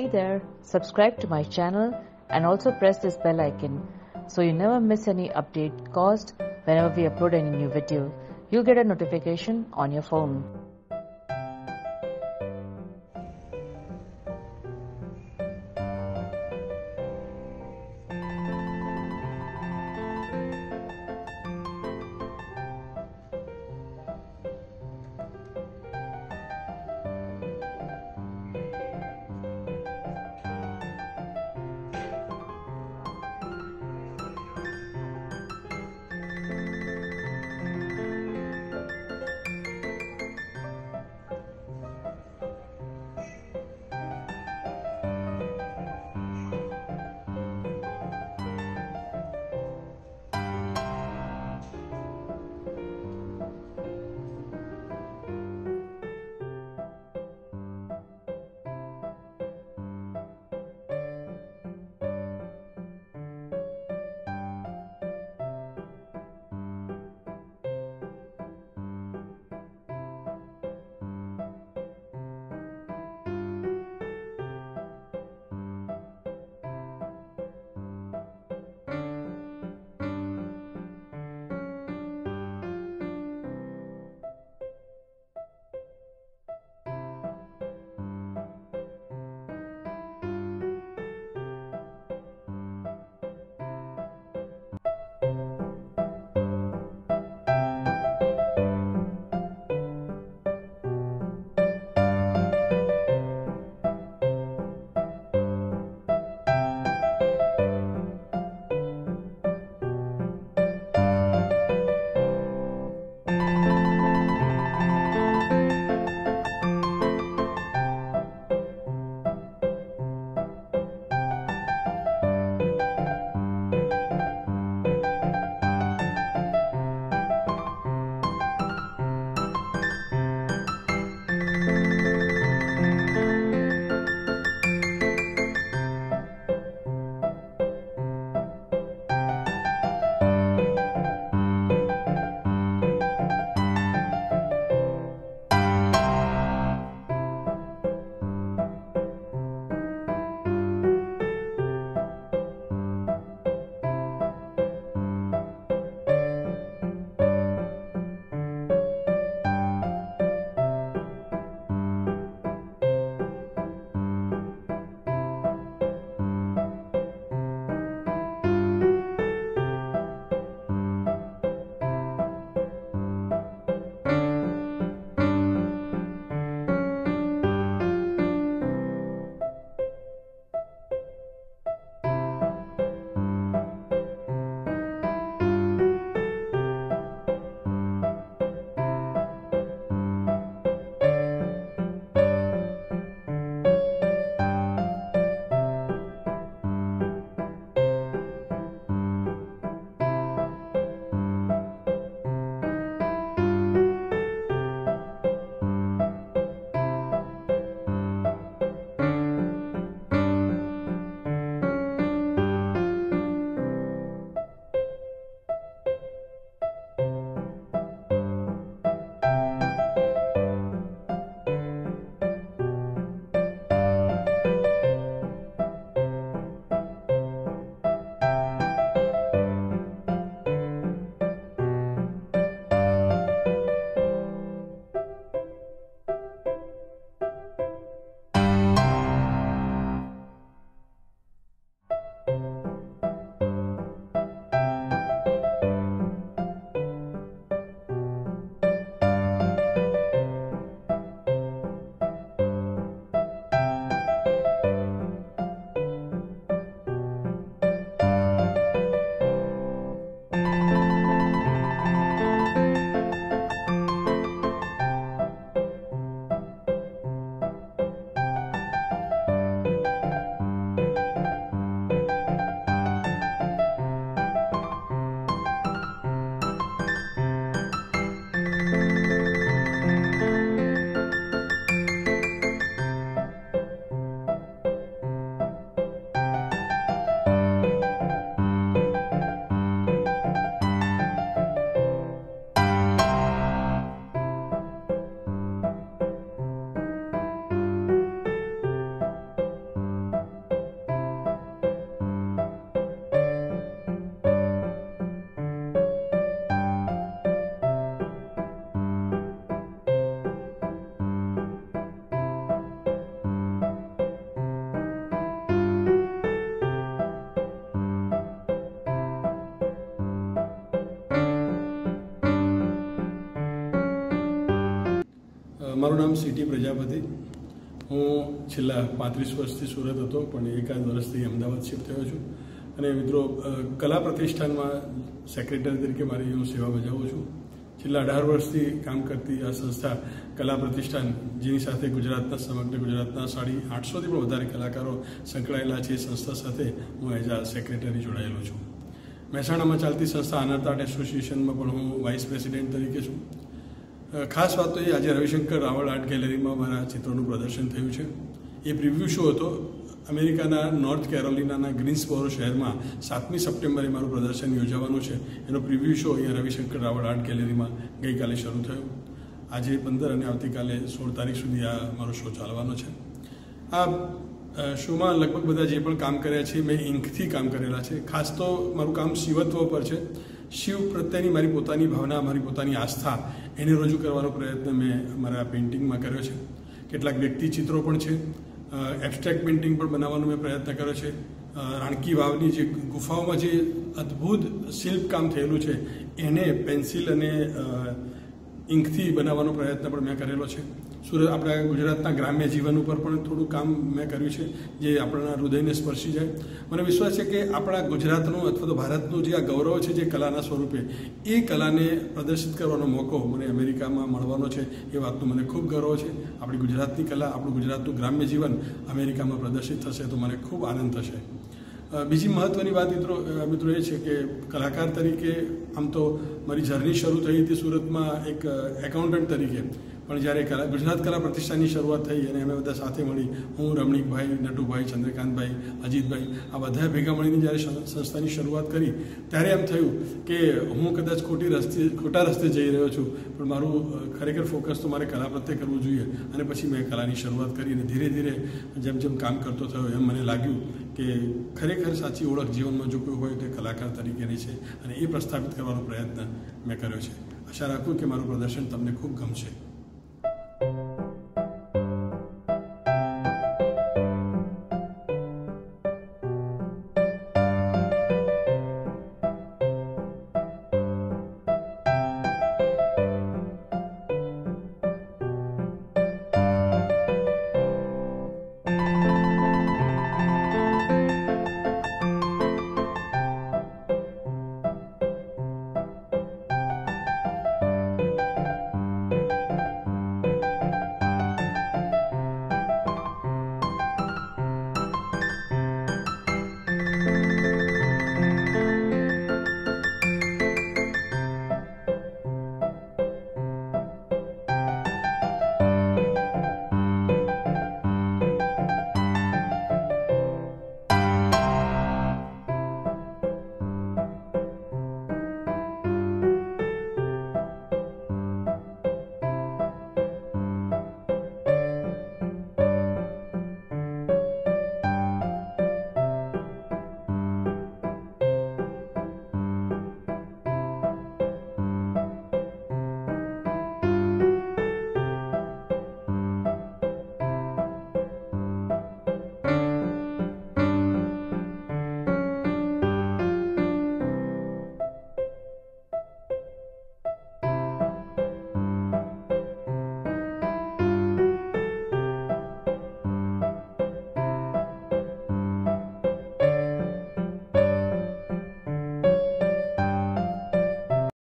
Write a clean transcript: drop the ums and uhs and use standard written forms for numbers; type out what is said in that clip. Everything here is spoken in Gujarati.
Hey there, subscribe to my channel and also press this bell icon so you never miss any update caused whenever we upload any new video. You'll get a notification on your phone. મારું નામ C T પ્રજાપતિ. હું છેલ્લા 35 વર્ષથી સુરત હતો, પણ એકાદ વર્ષથી અમદાવાદ શિફ્ટ થયો છું. અને મિત્રો, કલા પ્રતિષ્ઠાનમાં સેક્રેટરી તરીકે મારી હું સેવા બજાવું છું. છેલ્લા 18 વર્ષથી કામ કરતી આ સંસ્થા કલા પ્રતિષ્ઠાન, જેની સાથે સમગ્ર ગુજરાતના 850થી પણ વધારે કલાકારો સંકળાયેલા છે, એ સંસ્થા સાથે હું એઝ આ સેક્રેટરી જોડાયેલો છું. મહેસાણામાં ચાલતી સંસ્થા અનર્થ આર્ટ એસોસિએશનમાં પણ હું વાઇસ પ્રેસિડેન્ટ તરીકે છું. ખાસ વાત તો એ, આજે રવિશંકર રાવળ આર્ટ ગેલેરીમાં મારા ચિત્રોનું પ્રદર્શન થયું છે. એ પ્રિવ્યૂ શો હતો. અમેરિકાના નોર્થ કેરોલિનાના ગ્રીન્સબોરો શહેરમાં 7મી સપ્ટેમ્બરે મારું પ્રદર્શન યોજાવાનું છે. એનો પ્રિવ્યૂ શો અહીંયા રવિશંકર રાવળ આર્ટ ગેલેરીમાં ગઈકાલે શરૂ થયો. આજે 15 અને આવતીકાલે 16 તારીખ સુધી આ મારો શો ચાલવાનો છે. આ શોમાં લગભગ બધા જે પણ કામ કર્યા છે, મેં ઇંકથી કામ કરેલા છે. ખાસ તો મારું કામ શિવત્વ પર છે. શિવ પ્રત્યેની મારી પોતાની ભાવના, મારી પોતાની આસ્થા, એને રજૂ કરવાનો પ્રયત્ન મેં મારા પેઇન્ટિંગમાં કર્યો છે. કેટલાક વ્યક્તિ ચિત્રો પણ છે. એબ્સ્ટ્રેક્ટ પેઇન્ટિંગ પણ બનાવવાનો મેં પ્રયત્ન કર્યો છે. રાણકી વાવની જે ગુફાઓમાં જે અદ્ભુત શિલ્પકામ થયેલું છે, એને પેન્સિલ અને ઇંકથી બનાવવાનો પ્રયત્ન પણ મેં કરેલો છે. આપણા ગુજરાતના ગ્રામ્ય જીવન ઉપર પણ થોડું કામ મેં કર્યું છે, જે આપણા હૃદયને સ્પર્શી જાય. મને વિશ્વાસ છે કે આપણા ગુજરાતનું અથવા તો ભારતનું જે આ ગૌરવ છે, જે કલાના સ્વરૂપે, એ કલાને પ્રદર્શિત કરવાનો મોકો મને અમેરિકામાં મળવાનો છે. એ વાતનો મને ખૂબ ગૌરવ છે. આપણી ગુજરાતની કલા, આપણું ગુજરાતનું ગ્રામ્ય જીવન અમેરિકામાં પ્રદર્શિત થશે તો મને ખૂબ આનંદ થશે. બીજી મહત્ત્વની વાત મિત્રો એ છે કે કલાકાર તરીકે આમ તો મારી જર્ની શરૂ થઈ હતી સુરતમાં એક એકાઉન્ટન્ટ તરીકે. પણ જ્યારે ગુજરાત કલા પ્રતિષ્ઠાનની શરૂઆત થઈ અને અમે બધા સાથે મળી, હું, રમણીકભાઈ, નટુભાઈ, ચંદ્રકાંતભાઈ, અજીતભાઈ, આ બધા ભેગા મળીને જ્યારે સંસ્થાની શરૂઆત કરી, ત્યારે એમ થયું કે હું કદાચ ખોટા રસ્તે જઈ રહ્યો છું, પણ મારું ખરેખર ફોકસ તો મારે કલા પ્રત્યે કરવું જોઈએ. અને પછી મેં કલાની શરૂઆત કરી અને ધીરે ધીરે જેમ જેમ કામ કરતો થયો, એમ મને લાગ્યું કે ખરેખર સાચી ઓળખ જીવનમાં જો કોઈ હોય તો એ કલાકાર તરીકેની છે, અને એ પ્રસ્થાપિત કરવાનો પ્રયત્ન મેં કર્યો છે. આશા રાખું કે મારું પ્રદર્શન તમને ખૂબ ગમશે.